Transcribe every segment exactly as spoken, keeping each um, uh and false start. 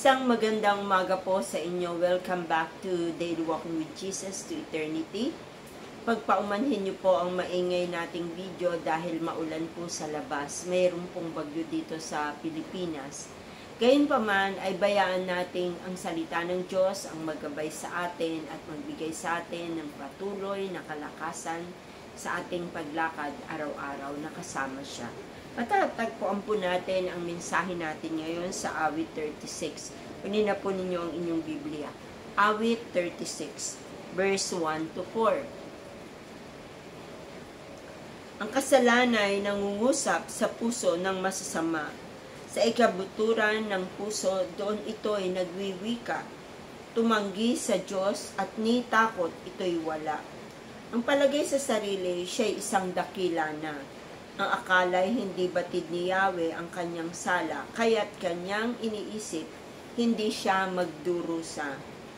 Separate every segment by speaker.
Speaker 1: Isang magandang umaga po sa inyo. Welcome back to Daily Walking with Jesus to Eternity. Pagpaumanhin niyo po ang maingay nating video dahil maulan po sa labas. Mayroon pong bagyo dito sa Pilipinas. Gayunpaman ay bayaan nating ang salita ng Diyos ang maggabay sa atin at magbigay sa atin ng patuloy na kalakasan sa ating paglakad araw-araw na kasama siya. Matatagpuan po natin ang mensahe natin ngayon sa awit thirty-six. Kunin na po ninyo ang inyong Biblia. Awit thirty-six, verse one to four. Ang kasalanan ay nangungusap sa puso ng masasama. Sa ikabuturan ng puso, doon ito ay nagwiwika. Tumanggi sa Diyos at ni takot ito'y wala. Ang palagay sa sarili, siya'y isang dakila na. Ang akala'y hindi batid ni Yahweh ang kanyang sala, kaya't kanyang iniisip, hindi siya magdurusa.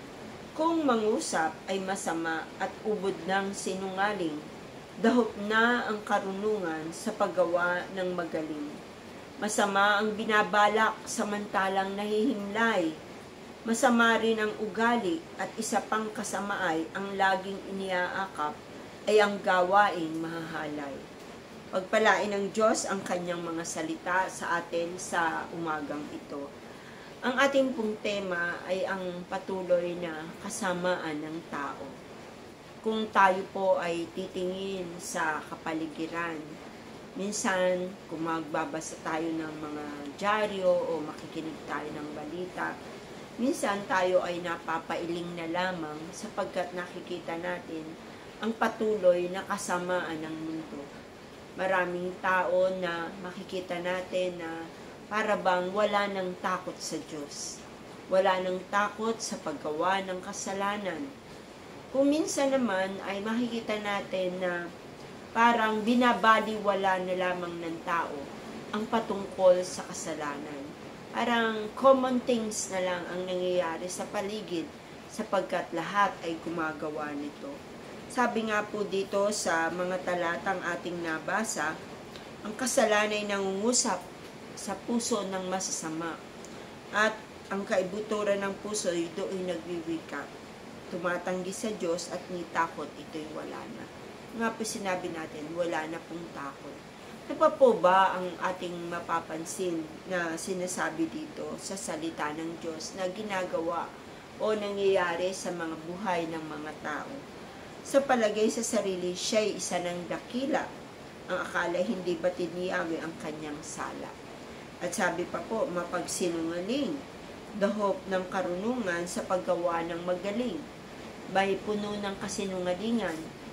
Speaker 1: Kung mangusap ay masama at ubod ng sinungaling, dahop na ang karunungan sa paggawa ng magaling. Masama ang binabalak samantalang nahihimlay. Masama rin ang ugali at isa pang kasamaay ang laging iniaakap ay ang gawaing mahahalay. Pagpalain ng Diyos ang kanyang mga salita sa atin sa umagang ito. Ang ating pong tema ay ang patuloy na kasamaan ng tao. Kung tayo po ay titingin sa kapaligiran, minsan kung magbabasa tayo ng mga dyaryo o makikinig tayo ng balita, minsan tayo ay napapailing na lamang sapagkat nakikita natin ang patuloy na kasamaan ng mundo. Maraming tao na makikita natin na para bang wala ng takot sa Diyos. Wala ng takot sa paggawa ng kasalanan. Kung minsan naman ay makikita natin na parang binabaliwala na lamang ng tao ang patungkol sa kasalanan. Parang common things na lang ang nangyayari sa paligid sapagkat lahat ay gumagawa nito. Sabi nga po dito sa mga talatang ating nabasa, ang kasalanan ay nangungusap sa puso ng masasama at ang kaibuturan ng puso ay doon nagwiwika. Tumatanggi sa Diyos at ni takot ito'y wala na. Nga po sinabi natin, wala na pong takot. Ano pa po ba ang ating mapapansin na sinasabi dito sa salita ng Diyos na ginagawa o nangyayari sa mga buhay ng mga tao? Sa palagay sa sarili, siya'y isa ng dakila. Ang akala hindi batid ni Yahweh ang kanyang sala. At sabi pa po, mapagsinungaling, dahop ng karunungan sa paggawa ng magaling, may puno ng kasinungalingan.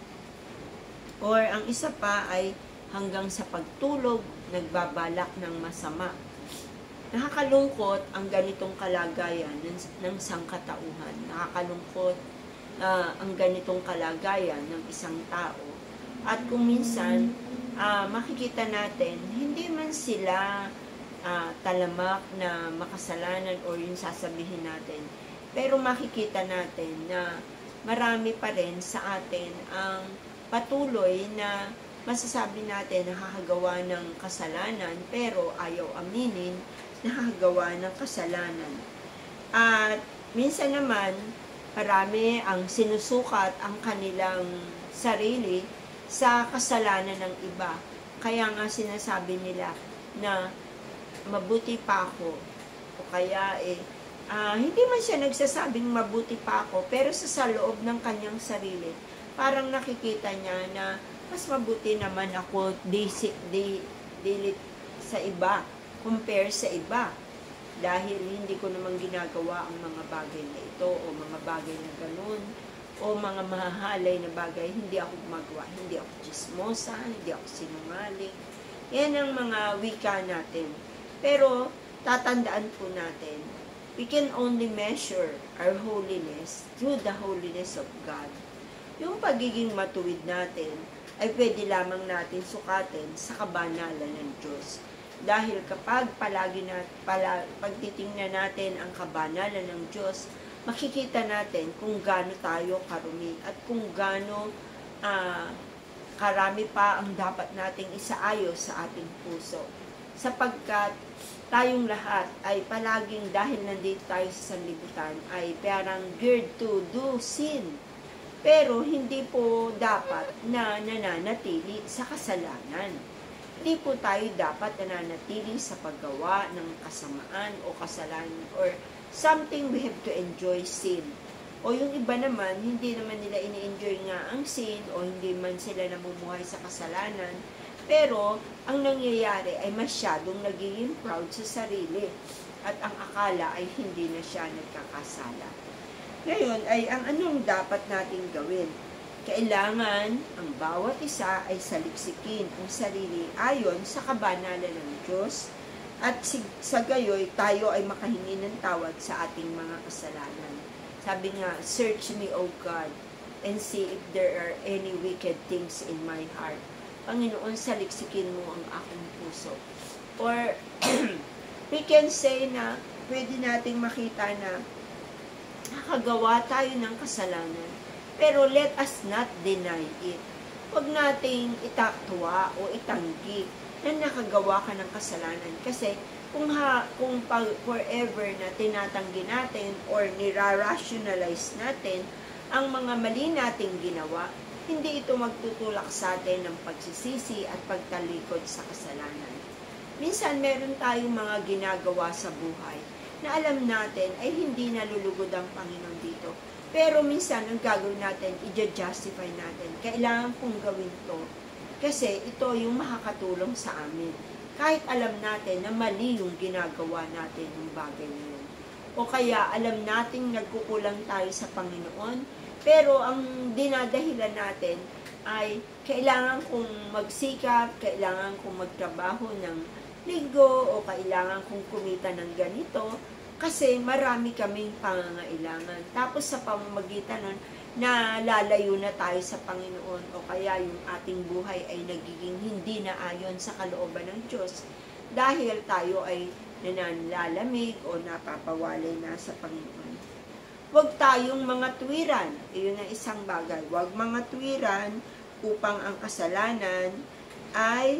Speaker 1: Or ang isa pa ay hanggang sa pagtulog, nagbabalak ng masama. Nakakalungkot ang ganitong kalagayan ng, ng sangkatauhan. Nakakalungkot uh, ang ganitong kalagayan ng isang tao. At kung minsan, uh, makikita natin, hindi man sila uh, talamak na makasalanan o yung sasabihin natin. Pero makikita natin na marami pa rin sa atin ang patuloy na masasabi natin nakakagawa ng kasalanan pero ayaw aminin nakakagawa ng kasalanan. At minsan naman, marami ang sinusukat ang kanilang sarili sa kasalanan ng iba. Kaya nga sinasabi nila na mabuti pa ako o kaya eh, uh, hindi man siya nagsasabing mabuti pa ako pero sa, sa loob ng kanyang sarili parang nakikita niya na mas mabuti naman ako di, di, di, sa iba, compare sa iba. Dahil hindi ko naman ginagawa ang mga bagay na ito o mga bagay na ganun o mga mahahalay na bagay, hindi ako gumagawa, hindi ako chismosa, hindi ako sinungaling. Yan ang mga wika natin. Pero tatandaan po natin, we can only measure our holiness through the holiness of God. Yung pagiging matuwid natin ay pwede lamang natin sukatin sa kabanalan ng Diyos. Dahil kapag palagi na, pala, pagtitingnan natin ang kabanalan ng Diyos, makikita natin kung gaano tayo karumi at kung gaano uh, karami pa ang dapat nating isaayos sa ating puso. Sapagkat tayong lahat ay palaging dahil nandito tayo sa sanlibutan ay parang geared to do sin. Pero hindi po dapat na nananatili sa kasalanan. Hindi po tayo dapat nananatili sa paggawa ng kasamaan o kasalanan or something we have to enjoy sin. O yung iba naman, hindi naman nila ini-enjoy nga ang sin o hindi man sila namumuhay sa kasalanan. Pero, ang nangyayari ay masyadong nagiging proud sa sarili at ang akala ay hindi na siya nagkakasala. Ngayon ay ang anong dapat nating gawin? Kailangan ang bawat isa ay saliksikin ang sarili ayon sa kabanalan ng Diyos at sa gayoy tayo ay makahingi ng tawad sa ating mga kasalanan. Sabi nga, search me, O God, and see if there are any wicked things in my heart. Panginoon, saliksikin mo ang aking puso. Or, we can say na pwede nating makita na nakagawa tayo ng kasalanan, pero let us not deny it. Huwag nating itaktuwa o itanggi na nakagawa ka ng kasalanan. Kasi kung, ha, kung pag, forever na tinatanggi natin or nira-rationalize natin ang mga mali nating ginawa, hindi ito magtutulak sa atin ng pagsisisi at pagtalikod sa kasalanan. Minsan, meron tayong mga ginagawa sa buhay na alam natin ay hindi nalulugod ang Panginoon dito. Pero minsan, ang gagawin natin, i-justify natin. Kailangan kong gawin to kasi ito yung makakatulong sa amin. Kahit alam natin na mali yung ginagawa natin ng bagay na yun. O kaya, alam nating nagkukulang tayo sa Panginoon, pero ang dinadahilan natin ay kailangan kong magsikap, kailangan kong magtrabaho ng linggo, o kailangan kong kumita ng ganito, kasi marami kaming pangangailangan. Tapos sa pamamagitan nun, nalalayo na tayo sa Panginoon, o kaya yung ating buhay ay nagiging hindi na ayon sa kalooban ng Diyos, dahil tayo ay nananlalamig o napapawalay na sa Panginoon. Huwag tayong mga tuwiran. Iyon ang isang bagay. Huwag mga tuwiran upang ang kasalanan ay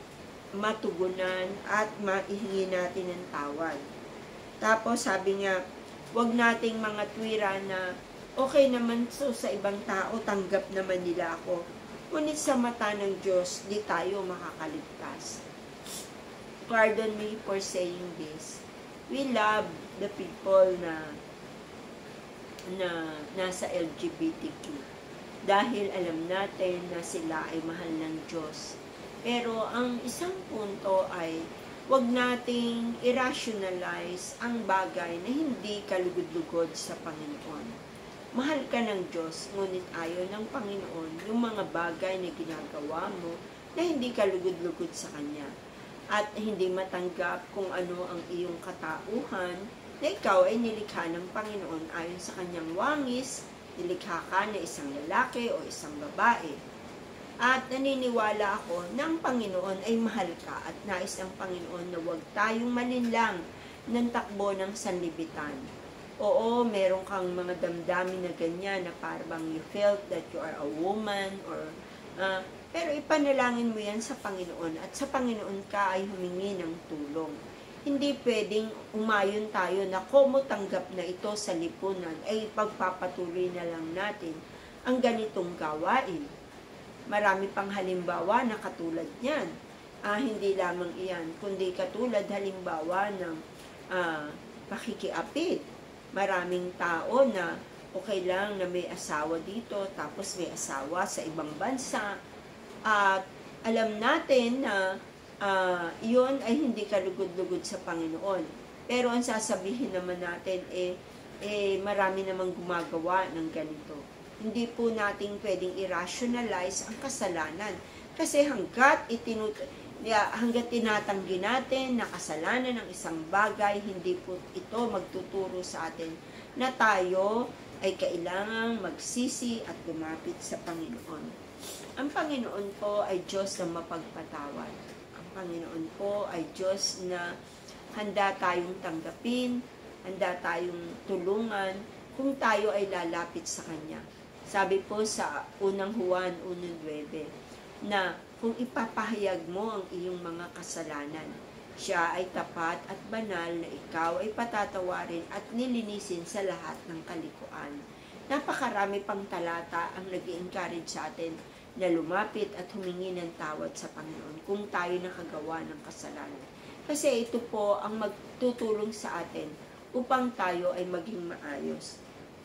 Speaker 1: matugunan at maihingi natin ng tawad. Tapos sabi nga, huwag nating mga tuwiran na okay naman so sa ibang tao, tanggap naman nila ako. Ngunit sa mata ng Diyos, di tayo makakaligtas. Pardon me for saying this. We love the people na na nasa L G B T Q dahil alam natin na sila ay mahal ng Diyos. Pero ang isang punto ay wag nating irrationalize ang bagay na hindi kalugod-lugod sa Panginoon. Mahal ka ng Diyos, ngunit ayaw ng Panginoon yung mga bagay na ginagawa mo na hindi kalugod-lugod sa Kanya. At hindi matanggap kung ano ang iyong katauhan na ikaw ay nilikha ng Panginoon ayon sa kanyang wangis, nilikha ka na isang lalaki o isang babae. At naniniwala ako na ang Panginoon ay mahal ka at nais ang Panginoon na huwag tayong malinlang ng takbo ng sanlibitan. Oo, meron kang mga damdamin na ganyan na parang you felt that you are a woman or uh, pero ipanalangin mo yan sa Panginoon at sa Panginoon ka ay humingi ng tulong. Hindi pwedeng umayon tayo na kung tanggap na ito sa lipunan ay pagpapatuloy na lang natin ang ganitong gawain. Marami pang halimbawa na katulad niyan. Ah, hindi lamang iyan, kundi katulad halimbawa ng ah, pakikiapid. Maraming tao na okay lang na may asawa dito, tapos may asawa sa ibang bansa. At alam natin na Uh, yun ay hindi kalugod-lugod sa Panginoon. Pero ang sasabihin naman natin, eh, eh, marami namang gumagawa ng ganito. Hindi po natin pwedeng i-rationalize ang kasalanan. Kasi hanggat, itinut hanggat tinatanggi natin na kasalanan ng isang bagay, hindi po ito magtuturo sa atin na tayo ay kailangang magsisi at lumapit sa Panginoon. Ang Panginoon po ay Diyos na mapagpatawad. Panginoon po ay Diyos na handa tayong tanggapin, handa tayong tulungan kung tayo ay lalapit sa Kanya. Sabi po sa unang Juan one nine na kung ipapahayag mo ang iyong mga kasalanan, Siya ay tapat at banal na ikaw ay patatawarin at nilinisin sa lahat ng kalikuan. Napakarami pang talata ang nag-i-encourage sa atin na lumapit at humingi ng tawad sa Panginoon kung tayo nakagawa ng kasalanan. Kasi ito po ang magtutulong sa atin upang tayo ay maging maayos.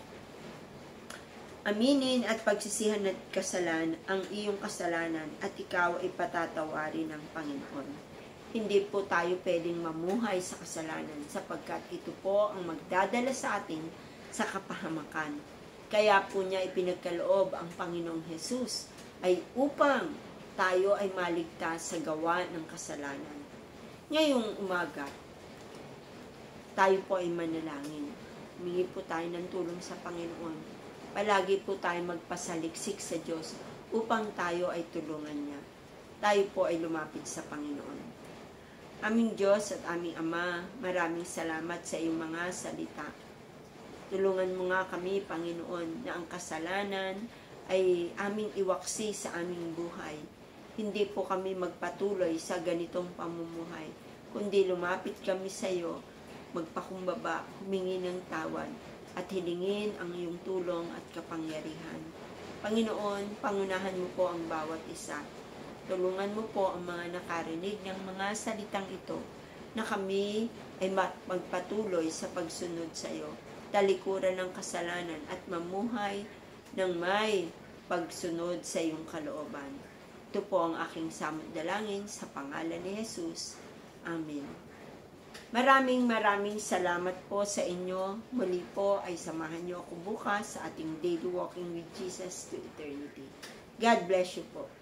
Speaker 1: Aminin at pagsisihan ng kasalan ang iyong kasalanan at ikaw ay patatawarin ng Panginoon. Hindi po tayo pwedeng mamuhay sa kasalanan sapagkat ito po ang magdadala sa atin sa kapahamakan. Kaya po niya ipinagkaloob ang Panginoong Hesus ay upang tayo ay maligtas sa gawa ng kasalanan. Ngayong umaga, tayo po ay manalangin. Humingi po tayo ng tulong sa Panginoon. Palagi po tayo magpasaliksik sa Diyos upang tayo ay tulungan niya. Tayo po ay lumapit sa Panginoon. Aming Diyos at aming Ama, maraming salamat sa iyong mga salita. Tulungan mo nga kami, Panginoon, na ang kasalanan ay aming iwaksi sa aming buhay. Hindi po kami magpatuloy sa ganitong pamumuhay, kundi lumapit kami sa iyo, magpakumbaba, humingi ng tawad, at hilingin ang iyong tulong at kapangyarihan. Panginoon, pangunahan mo po ang bawat isa. Tulungan mo po ang mga nakarinig ng mga salitang ito na kami ay magpatuloy sa pagsunod sa iyo, talikuran ng kasalanan at mamuhay ng may pagsunod sa iyong kalooban. Ito po ang aking samot dalangin sa pangalan ni Jesus. Amen. Maraming maraming salamat po sa inyo. Muli po ay samahan niyo ako bukas sa ating Daily Walking with Jesus to Eternity. God bless you po.